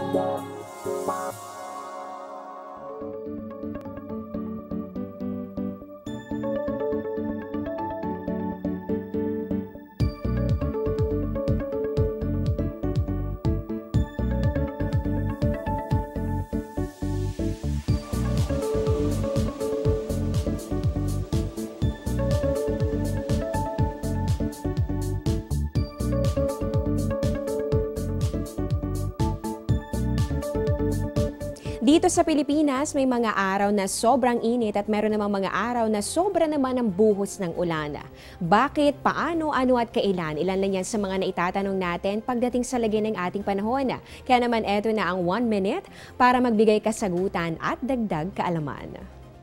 Dito sa Pilipinas, may mga araw na sobrang init at meron namang mga araw na sobra naman ang buhos ng ulan. Bakit, paano, ano at kailan? Ilan lang yan sa mga naitatanong natin pagdating sa lagay ng ating panahon. Kaya naman eto na ang 1 minute para magbigay kasagutan at dagdag kaalaman.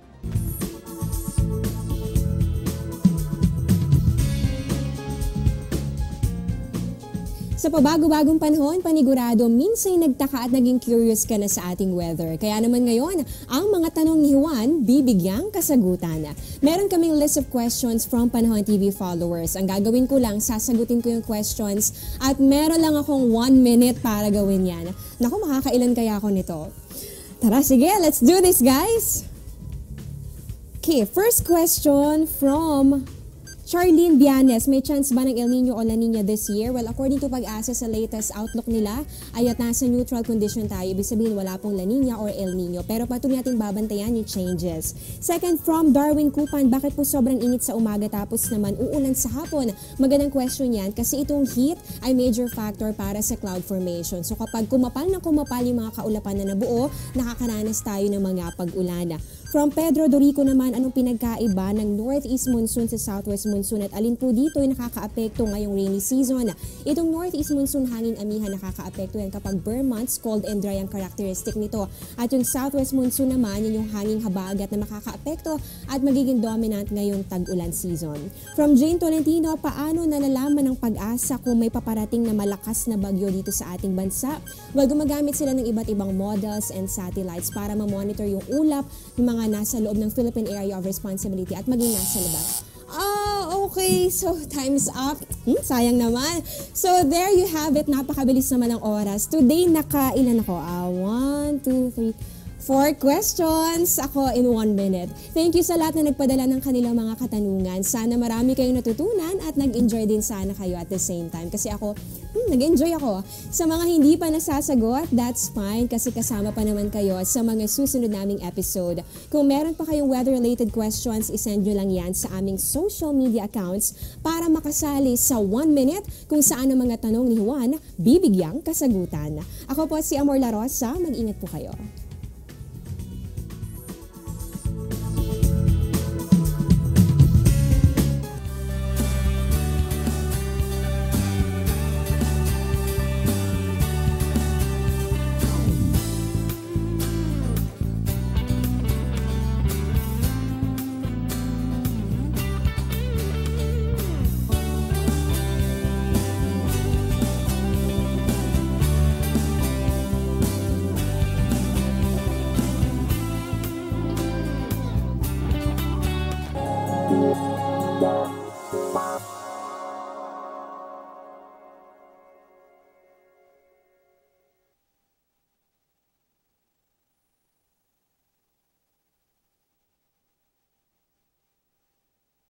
Sa pabago-bagong panahon, panigurado, minsan nagtaka at naging curious ka na sa ating weather. Kaya naman ngayon, ang mga tanong ni Juan, bibigyang kasagutan. Meron kaming list of questions from Panahon TV followers. Ang gagawin ko lang, sasagutin ko yung questions at meron lang akong 1 minute para gawin yan. Naku, makakailan kaya ako nito? Tara, sige, let's do this, guys! Okay, first question from Charlene Bianes, may chance ba ng El Nino o La Nina this year? Well, according to Pag-asa sa latest outlook nila, ay at nasa neutral condition tayo. Ibig sabihin wala pong La Nina or El Nino. Pero patuloy natin babantayan yung changes. Second, from Darwin Kupan, bakit po sobrang init sa umaga tapos naman uulan sa hapon? Magandang question yan kasi itong heat ay major factor para sa cloud formation. So kapag kumapal na kumapal yung mga kaulapan na nabuo, nakakaranas tayo ng mga pag-ulan. From Pedro Dorico naman, anong pinagkaiba ng northeast monsoon sa southwest monsoon at alin po dito ay nakakaapekto ngayong rainy season? Itong northeast monsoon hangin amihan nakakaapekto yan kapag bare months, cold and dry ang characteristic nito. At yung southwest monsoon naman, yun yung hanging habagat na makakaapekto at magiging dominant ngayong tag-ulan season. From Jane Tolentino, paano nalalaman ng Pag-asa kung may paparating na malakas na bagyo dito sa ating bansa? Well, gumagamit sila ng iba't ibang models and satellites para ma-monitor yung ulap ng mga nasa loob ng Philippine Area of Responsibility at maging nasa labas. Okay. So, time's up. Sayang naman. So, there you have it. Napakabilis naman ang oras. Today, nakailan ako? 1, 2, 3, 4 questions ako in 1 minute. Thank you sa lahat na nagpadala ng kanilang mga katanungan. Sana marami kayong natutunan at nag-enjoy din sana kayo at the same time. Kasi ako, nag-enjoy ako. Sa mga hindi pa nasasagot, that's fine kasi kasama pa naman kayo sa mga susunod naming episode. Kung meron pa kayong weather-related questions, isend nyo lang yan sa aming social media accounts para makasali sa 1 minute kung saan ang mga tanong ni Juan bibigyang kasagutan. Ako po si Amor La Rosa. Mag-ingat po kayo. Bye.